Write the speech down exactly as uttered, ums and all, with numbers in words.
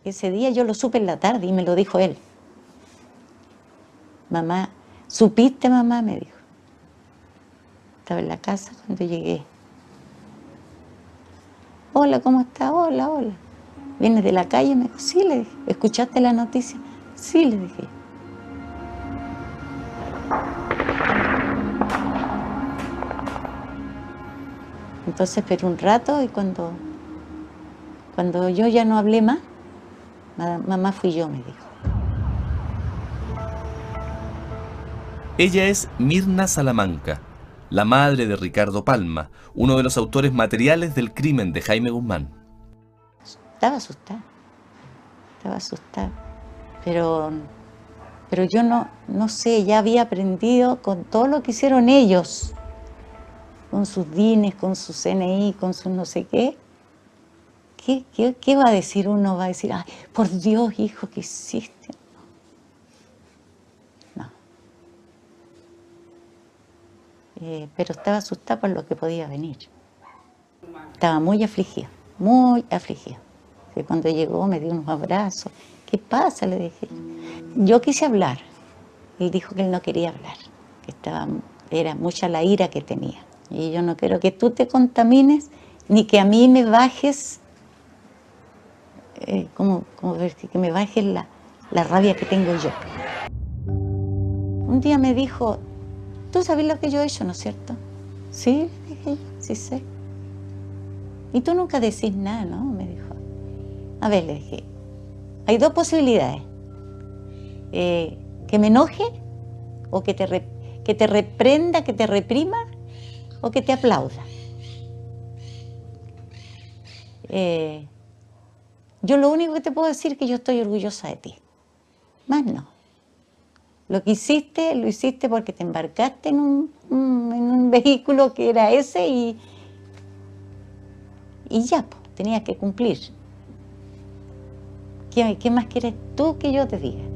Ese día yo lo supe en la tarde y me lo dijo él. Mamá, ¿supiste, mamá? Me dijo. Estaba en la casa cuando llegué. Hola, ¿cómo estás? Hola, hola. ¿Vienes de la calle? Me dijo, sí, le dije. ¿Escuchaste la noticia? Sí, le dije. Entonces esperé un rato y cuando, cuando yo ya no hablé más, mamá fui yo, me dijo. Ella es Mirna Salamanca, la madre de Ricardo Palma, uno de los autores materiales del crimen de Jaime Guzmán. Estaba asustada, estaba asustada, pero, pero yo no, no sé, ya había aprendido con todo lo que hicieron ellos, con sus D I Ns, con su C N I, con su no sé qué. ¿Qué, qué, qué va a decir uno? Va a decir, ay, por Dios, hijo, ¿qué hiciste? No. Eh, pero estaba asustada por lo que podía venir. Estaba muy afligida, muy afligida. Que cuando llegó me dio unos abrazos. ¿Qué pasa? Le dije. Yo quise hablar. Él dijo que él no quería hablar, que estaba, era mucha la ira que tenía. Y yo no quiero que tú te contamines, ni que a mí me bajes, eh, como, como que me bajes la, la rabia que tengo yo. Un día me dijo, ¿tú sabes lo que yo he hecho, no es cierto? Sí, le dije yo, sí sé. Y tú nunca decís nada, ¿no? Me dijo. A ver, le dije, hay dos posibilidades. Eh, que me enoje o que te, re, que te reprenda, que te reprima o que te aplauda. Eh, yo lo único que te puedo decir es que yo estoy orgullosa de ti. Más no. Lo que hiciste, lo hiciste porque te embarcaste en un, un, en un vehículo que era ese y, y ya, pues, tenías que cumplir. ¿Qué, ¿Qué más quieres tú que yo te diga?